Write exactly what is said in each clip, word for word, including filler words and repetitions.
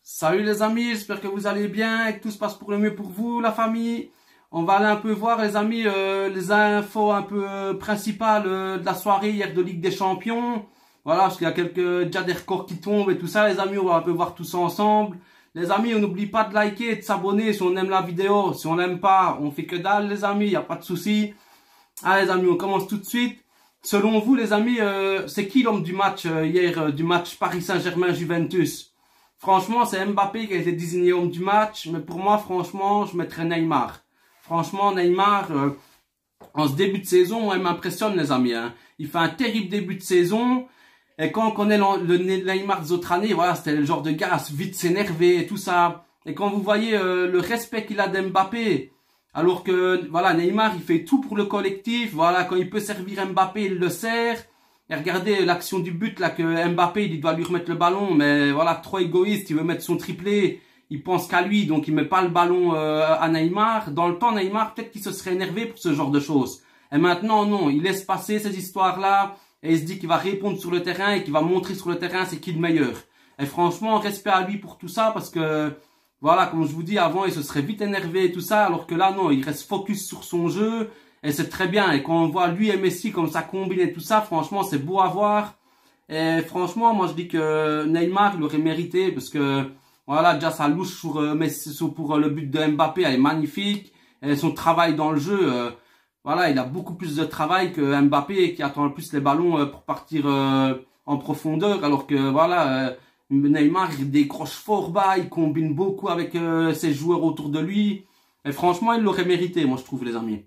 Salut les amis, j'espère que vous allez bien et que tout se passe pour le mieux pour vous, la famille. On va aller un peu voir les amis, euh, les infos un peu euh, principales euh, de la soirée hier de Ligue des Champions. Voilà, parce qu'il y a quelques déjà des records qui tombent et tout ça, les amis, on va un peu voir tout ça ensemble. Les amis, on n'oublie pas de liker et de s'abonner si on aime la vidéo. Si on n'aime pas, on fait que dalle les amis, il n'y a pas de souci. Allez les amis, on commence tout de suite. Selon vous les amis, euh, c'est qui l'homme du match euh, hier, euh, du match Paris Saint-Germain-Juventus? Franchement, c'est Mbappé qui a été désigné homme du match, mais pour moi, franchement, je mettrais Neymar. Franchement, Neymar, euh, en ce début de saison, il m'impressionne, les amis. Hein. Il fait un terrible début de saison. Et quand on connaît le, le Neymar des autres années, voilà, c'était le genre de gars à vite s'énerver et tout ça. Et quand vous voyez euh, le respect qu'il a d'Mbappé, alors que, voilà, Neymar, il fait tout pour le collectif. Voilà, quand il peut servir Mbappé, il le sert. Et regardez l'action du but là que Mbappé il doit lui remettre le ballon, mais voilà, trop égoïste, il veut mettre son triplé, il pense qu'à lui, donc il met pas le ballon euh, à Neymar. Dans le temps, Neymar, peut-être qu'il se serait énervé pour ce genre de choses. Et maintenant, non, il laisse passer ces histoires-là et il se dit qu'il va répondre sur le terrain et qu'il va montrer sur le terrain c'est qui le meilleur. Et franchement, respect à lui pour tout ça parce que, voilà, comme je vous dis, avant il se serait vite énervé et tout ça, alors que là, non, il reste focus sur son jeu. Et c'est très bien. Et quand on voit lui et Messi comme ça combine et tout ça, franchement, c'est beau à voir. Et franchement, moi, je dis que Neymar, il aurait mérité parce que, voilà, déjà sa louche sur, euh, Messi, sur pour euh, le but de Mbappé, elle est magnifique. Et son travail dans le jeu, euh, voilà, il a beaucoup plus de travail que Mbappé qui attend le plus les ballons euh, pour partir euh, en profondeur. Alors que, voilà, euh, Neymar, il décroche fort bas, il combine beaucoup avec euh, ses joueurs autour de lui. Et franchement, il l'aurait mérité, moi, je trouve, les amis.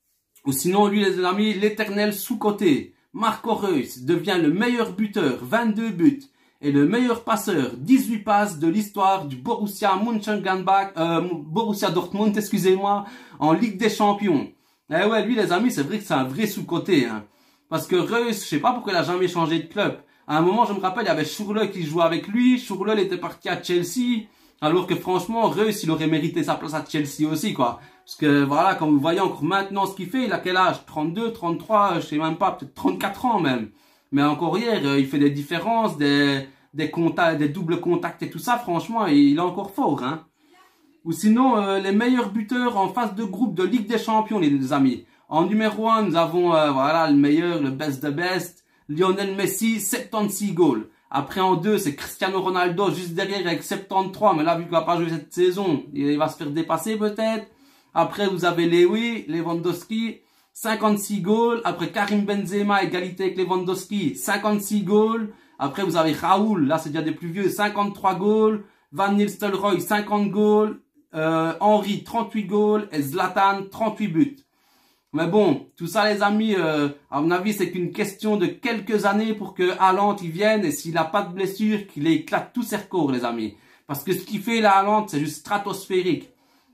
Ou sinon, lui, les amis, l'éternel sous-coté, Marco Reus, devient le meilleur buteur, vingt-deux buts, et le meilleur passeur, dix-huit passes de l'histoire du Borussia Mönchengladbach, euh, Borussia Dortmund, excusez-moi, en Ligue des Champions. Eh ouais, lui, les amis, c'est vrai que c'est un vrai sous-coté, hein. Parce que Reus, je sais pas pourquoi il a jamais changé de club. À un moment, je me rappelle, il y avait Schürrle qui jouait avec lui, Schürrle était parti à Chelsea, alors que franchement, Reus, il aurait mérité sa place à Chelsea aussi, quoi. Parce que voilà, quand vous voyez encore maintenant ce qu'il fait, il a quel âge? trente-deux, trente-trois, je sais même pas, peut-être trente-quatre ans même. Mais encore hier, il fait des différences, des, des contacts, des doubles contacts et tout ça, franchement, il est encore fort, hein. Ou sinon, euh, les meilleurs buteurs en phase de groupe de Ligue des Champions, les amis. En numéro un, nous avons, euh, voilà, le meilleur, le best de best, Lionel Messi, soixante-seize goals. Après, en deux, c'est Cristiano Ronaldo, juste derrière avec soixante-treize, mais là, vu qu'il va pas jouer cette saison, il va se faire dépasser peut-être. Après, vous avez Lewy, Lewandowski, cinquante-six goals. Après, Karim Benzema, égalité avec Lewandowski, cinquante-six goals. Après, vous avez Raoul, là, c'est déjà des plus vieux, cinquante-trois goals. Van Nistelrooy, cinquante goals. Euh, Henry, trente-huit goals. Et Zlatan, trente-huit buts. Mais bon, tout ça, les amis, euh, à mon avis, c'est qu'une question de quelques années pour que Haaland y vienne. Et s'il n'a pas de blessure, qu'il éclate tous ses records, les amis. Parce que ce qu'il fait, là, Haaland, c'est juste stratosphérique.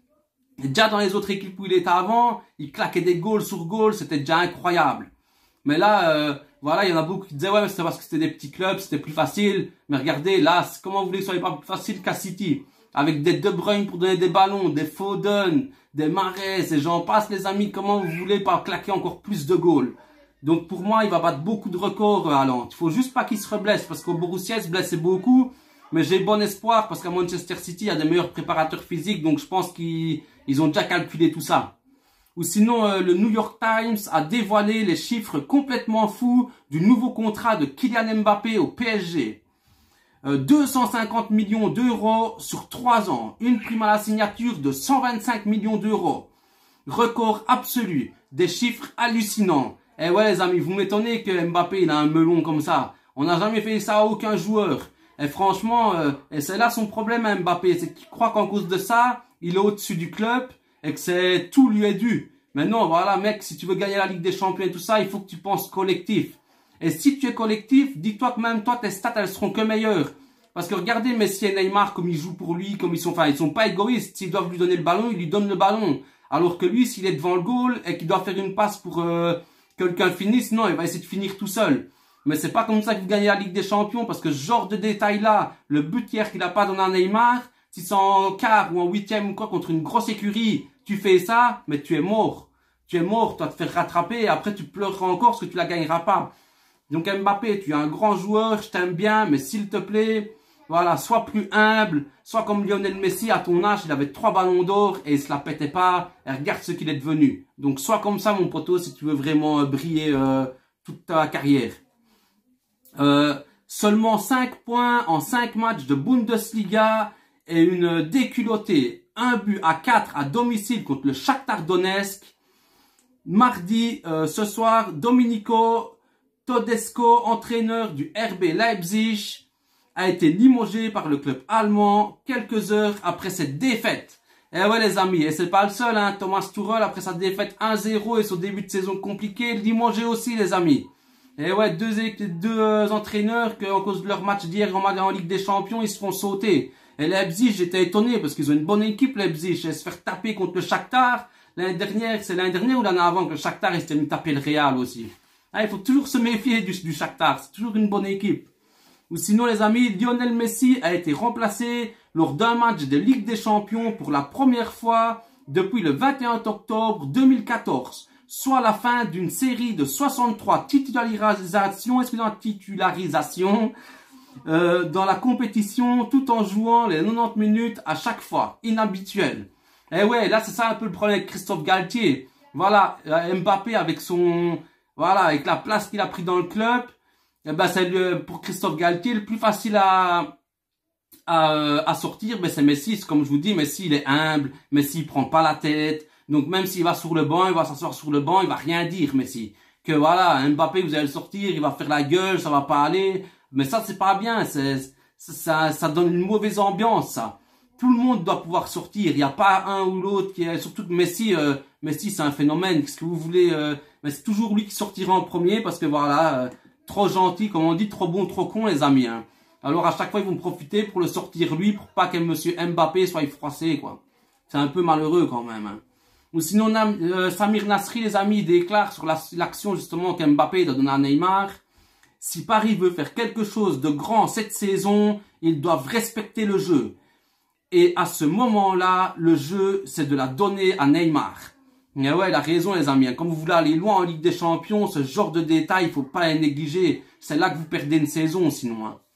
Et déjà dans les autres équipes où il était avant, il claquait des goals sur goals, c'était déjà incroyable. Mais là, euh, voilà, il y en a beaucoup qui disaient ouais, mais c'était parce que c'était des petits clubs, c'était plus facile. Mais regardez, là, comment vous voulez que ce soit pas plus facile qu'à City? Avec des De Bruyne pour donner des ballons, des Foden, des Mahrez, et j'en passe les amis, comment vous voulez pas claquer encore plus de goals? Donc pour moi, il va battre beaucoup de records, Haaland. Il faut juste pas qu'il se reblesse, parce qu'au Borussia, il se blessait beaucoup. Mais j'ai bon espoir, parce qu'à Manchester City, il y a des meilleurs préparateurs physiques, donc je pense qu'ils ils ont déjà calculé tout ça. Ou sinon, euh, le New York Times a dévoilé les chiffres complètement fous du nouveau contrat de Kylian Mbappé au P S G. Euh, deux cent cinquante millions d'euros sur trois ans. Une prime à la signature de cent vingt-cinq millions d'euros. Record absolu. Des chiffres hallucinants. Et ouais les amis, vous m'étonnez que Mbappé il a un melon comme ça. On n'a jamais fait ça à aucun joueur. Et franchement, euh, et c'est là son problème à Mbappé, c'est qu'il croit qu'en cause de ça, il est au-dessus du club et que c'est tout lui est dû. Mais non, voilà mec, si tu veux gagner la Ligue des Champions et tout ça, il faut que tu penses collectif. Et si tu es collectif, dis-toi que même toi, tes stats, elles seront que meilleures. Parce que regardez Messi et Neymar, comme ils jouent pour lui, comme ils sont, enfin, ils sont pas égoïstes. S'ils doivent lui donner le ballon, ils lui donnent le ballon. Alors que lui, s'il est devant le goal et qu'il doit faire une passe pour euh, que quelqu'un finisse, non, il va essayer de finir tout seul. Mais c'est pas comme ça que vous gagnez la Ligue des Champions, parce que ce genre de détail-là, le but hier qu'il a pas donné à Neymar, si c'est en quart ou en huitième ou quoi contre une grosse écurie, tu fais ça, mais tu es mort. Tu es mort, tu vas te faire rattraper et après tu pleureras encore parce que tu la gagneras pas. Donc Mbappé, tu es un grand joueur, je t'aime bien, mais s'il te plaît, voilà, soit plus humble, soit comme Lionel Messi à ton âge, il avait trois ballons d'or et il se la pétait pas. Et regarde ce qu'il est devenu. Donc sois comme ça mon poteau si tu veux vraiment euh, briller euh, toute ta carrière. Euh, seulement cinq points en cinq matchs de Bundesliga et une déculottée. Un but à quatre à domicile contre le Shakhtar Donetsk. Mardi, euh, ce soir, Domenico Tedesco, entraîneur du R B Leipzig, a été limogé par le club allemand quelques heures après cette défaite. Et ouais les amis, et c'est pas le seul, hein, Thomas Tuchel après sa défaite un zéro et son début de saison compliqué, limogé aussi les amis. Et ouais, deux, deux euh, entraîneurs que, en cause de leur match d'hier en, en Ligue des Champions, ils se font sauter. Et Leipzig, j'étais étonné parce qu'ils ont une bonne équipe Leipzig, et se faire taper contre le Shakhtar. L'année dernière, c'est l'année dernière ou l'année avant que le Shakhtar il s'était mis taper le Real aussi. Ah, il faut toujours se méfier du, du Shakhtar, c'est toujours une bonne équipe. Ou sinon les amis, Lionel Messi a été remplacé lors d'un match de Ligue des Champions pour la première fois depuis le vingt et un octobre deux mille quatorze. Soit la fin d'une série de soixante-trois titularisations, excusez-moi, titularisations euh, dans la compétition tout en jouant les quatre-vingt-dix minutes à chaque fois. Inhabituel. Et ouais, là c'est ça un peu le problème avec Christophe Galtier. Voilà, Mbappé avec son... Voilà, avec la place qu'il a pris dans le club, eh ben c'est le, pour Christophe Galtier le plus facile à à, à sortir. Ben c'est Messi, comme je vous dis, Messi il est humble, Messi il prend pas la tête. Donc même s'il va sur le banc, il va s'asseoir sur le banc, il va rien dire Messi. Que voilà, Mbappé vous allez le sortir, il va faire la gueule, ça va pas aller. Mais ça c'est pas bien, c'est ça ça donne une mauvaise ambiance ça. Tout le monde doit pouvoir sortir. Il n'y a pas un ou l'autre qui est... Surtout que Messi, euh, Messi c'est un phénomène. Qu'est-ce que vous voulez euh... Mais c'est toujours lui qui sortira en premier parce que voilà, euh, trop gentil, comme on dit, trop bon, trop con les amis. Hein. Alors à chaque fois ils vont profiter pour le sortir lui, pour pas que Monsieur Mbappé soit froissé quoi. C'est un peu malheureux quand même. Hein. Ou sinon euh, Samir Nasri les amis déclare sur l'action la, justement qu'Mbappé doit donner à Neymar. Si Paris veut faire quelque chose de grand cette saison, ils doivent respecter le jeu. Et à ce moment-là, le jeu, c'est de la donner à Neymar. Et ouais, il a raison les amis. Quand vous voulez aller loin en Ligue des Champions, ce genre de détails, il faut pas les négliger. C'est là que vous perdez une saison sinon. Hein.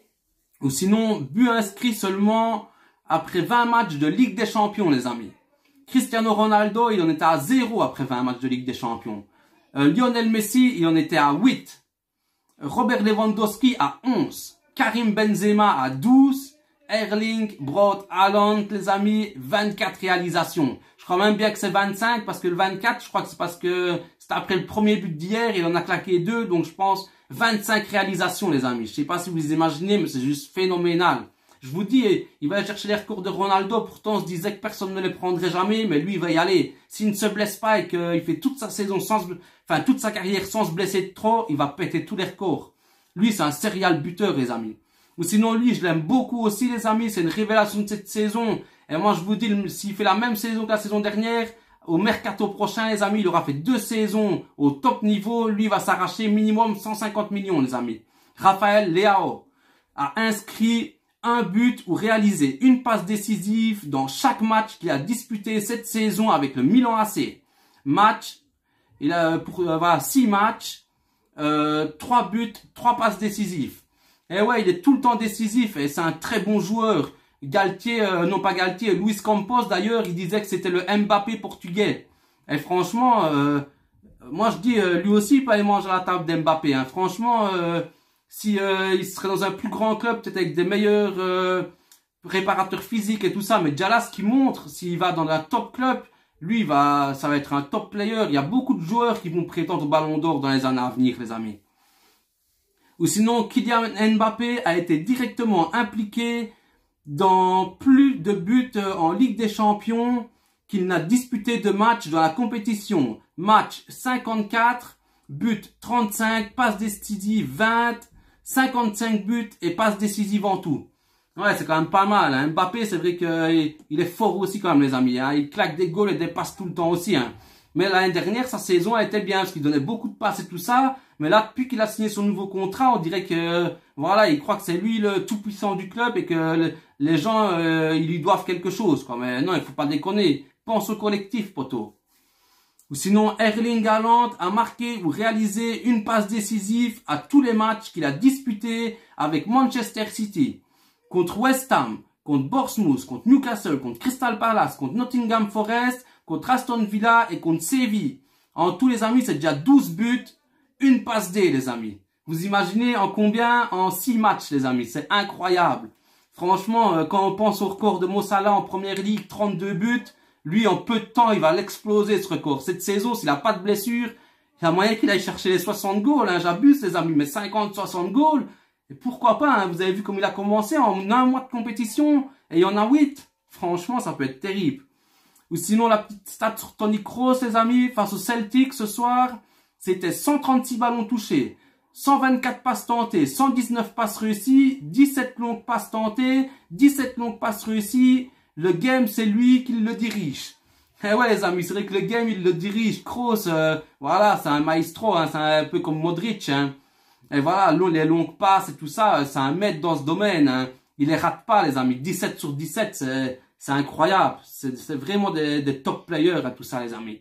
Ou sinon, but inscrit seulement après vingt matchs de Ligue des Champions les amis. Cristiano Ronaldo, il en était à zéro après vingt matchs de Ligue des Champions. Euh, Lionel Messi, il en était à huit. Robert Lewandowski à onze. Karim Benzema à douze. Erling Braut Haaland, les amis, vingt-quatre réalisations. Je crois même bien que c'est vingt-cinq parce que le vingt-quatre, je crois que c'est parce que c'est après le premier but d'hier, il en a claqué deux, donc je pense vingt-cinq réalisations, les amis. Je sais pas si vous imaginez, mais c'est juste phénoménal. Je vous dis, il va aller chercher les records de Ronaldo, pourtant on se disait que personne ne les prendrait jamais, mais lui il va y aller. S'il ne se blesse pas et qu'il fait toute sa saison sans, enfin toute sa carrière sans se blesser de trop, il va péter tous les records. Lui c'est un serial buteur, les amis. Ou sinon lui, je l'aime beaucoup aussi les amis, c'est une révélation de cette saison. Et moi je vous dis, s'il fait la même saison que la saison dernière, au mercato prochain les amis, il aura fait deux saisons au top niveau, lui va s'arracher minimum cent cinquante millions les amis. Raphaël Leao a inscrit un but ou réalisé une passe décisive dans chaque match qu'il a disputé cette saison avec le Milan A C. Match, il a pour euh, voilà, six matchs, euh, trois buts, trois passes décisives. Et ouais, il est tout le temps décisif et c'est un très bon joueur. Galtier, euh, non pas Galtier, Luis Campos d'ailleurs, il disait que c'était le Mbappé portugais. Et franchement, euh, moi je dis, euh, lui aussi il peut aller manger à la table d'Mbappé. Hein. Franchement, euh, si euh, il serait dans un plus grand club, peut-être avec des meilleurs euh, réparateurs physiques et tout ça, mais déjà là, ce qu'il montre, s'il va dans un top club, lui, il va, ça va être un top player. Il y a beaucoup de joueurs qui vont prétendre au Ballon d'Or dans les années à venir, les amis. Ou sinon, Kylian Mbappé a été directement impliqué dans plus de buts en Ligue des Champions qu'il n'a disputé de matchs dans la compétition. Match cinquante-quatre, but trente-cinq, passes décisives vingt, cinquante-cinq buts et passes décisives en tout. Ouais, c'est quand même pas mal. Hein. Mbappé, c'est vrai qu'il il est fort aussi quand même les amis. Hein. Il claque des goals et des passes tout le temps aussi. Hein. Mais l'année dernière, sa saison a été bien parce qu'il donnait beaucoup de passes et tout ça. Mais là, depuis qu'il a signé son nouveau contrat, on dirait que voilà, il croit que c'est lui le tout puissant du club et que le, les gens, euh, ils lui doivent quelque chose. Quoi. Mais non, il faut pas déconner. Pense au collectif, poteau. Ou sinon, Erling Haaland a marqué ou réalisé une passe décisive à tous les matchs qu'il a disputés avec Manchester City. contre West Ham, contre Bournemouth, contre Newcastle, contre Crystal Palace, contre Nottingham Forest, contre Aston Villa et contre Séville. En tous les amis, c'est déjà douze buts, une passe D les amis. Vous imaginez en combien? En six matchs les amis, c'est incroyable. Franchement, quand on pense au record de Mo Salah en première ligue, trente-deux buts, lui en peu de temps il va l'exploser ce record. Cette saison, s'il n'a pas de blessure, il y a moyen qu'il aille chercher les soixante goals, hein. J'abuse les amis, mais cinquante soixante goals. Et pourquoi pas, hein. Vous avez vu comme il a commencé en un mois de compétition, et il y en a huit. Franchement, ça peut être terrible. Ou sinon, la petite stat sur Toni Kroos, les amis, face au Celtic ce soir, c'était cent trente-six ballons touchés, cent vingt-quatre passes tentées, cent dix-neuf passes réussies, dix-sept longues passes tentées, dix-sept longues passes réussies. Le game, c'est lui qui le dirige. Eh ouais, les amis, c'est vrai que le game, il le dirige. Kroos, euh, voilà, c'est un maestro, hein, c'est un peu comme Modric, hein. Et voilà, les longues passes et tout ça, c'est un maître dans ce domaine, hein. Il les rate pas, les amis. dix-sept sur dix-sept, c'est... C'est incroyable, c'est vraiment des, des top players à tout ça les amis.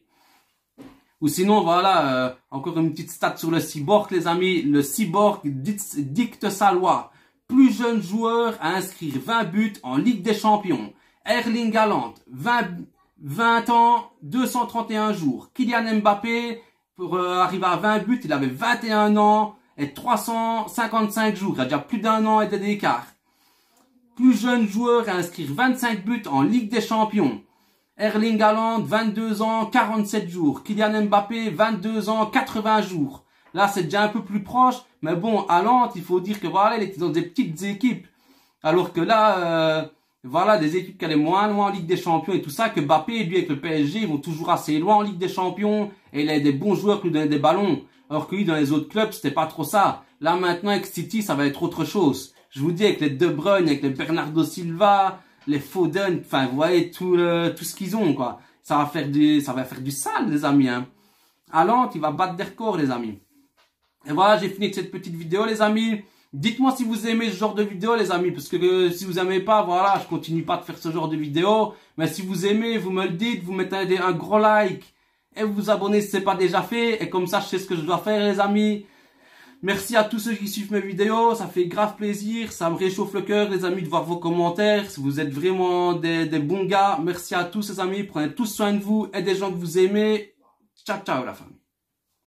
Ou sinon voilà, euh, encore une petite stat sur le Cyborg les amis. Le Cyborg dicte sa loi. Plus jeune joueur à inscrire vingt buts en Ligue des Champions. Erling Haaland, vingt, vingt ans, deux cent trente et un jours. Kylian Mbappé, pour euh, arriver à vingt buts, il avait vingt et un ans et trois cent cinquante-cinq jours. Il a déjà plus d'un an et des d'écart. Plus jeune joueur à inscrire vingt-cinq buts en Ligue des Champions. Erling Haaland, vingt-deux ans, quarante-sept jours. Kylian Mbappé, vingt-deux ans, quatre-vingts jours. Là, c'est déjà un peu plus proche. Mais bon, Haaland, il faut dire que voilà, il était dans des petites équipes. Alors que là, euh, voilà, des équipes qui allaient moins loin en Ligue des Champions et tout ça, que Mbappé, lui, avec le P S G, ils vont toujours assez loin en Ligue des Champions. Et il a des bons joueurs qui lui donnaient des ballons. Alors que lui, dans les autres clubs, c'était pas trop ça. Là, maintenant, avec City, ça va être autre chose. Je vous dis, avec les De Bruyne, avec les Bernardo Silva, les Foden, enfin, vous voyez tout, le, tout ce qu'ils ont, quoi. Ça va faire du, ça va faire du sale, les amis, hein. Haaland, il va battre des records, les amis. Et voilà, j'ai fini cette petite vidéo, les amis. Dites-moi si vous aimez ce genre de vidéo, les amis, parce que euh, si vous aimez pas, voilà, je continue pas de faire ce genre de vidéo. Mais si vous aimez, vous me le dites, vous mettez un, un gros like et vous vous abonnez si c'est pas déjà fait. Et comme ça, je sais ce que je dois faire, les amis. Merci à tous ceux qui suivent mes vidéos, ça fait grave plaisir, ça me réchauffe le cœur les amis de voir vos commentaires, vous êtes vraiment des, des bons gars, merci à tous les amis, prenez tous soin de vous et des gens que vous aimez, ciao ciao la famille.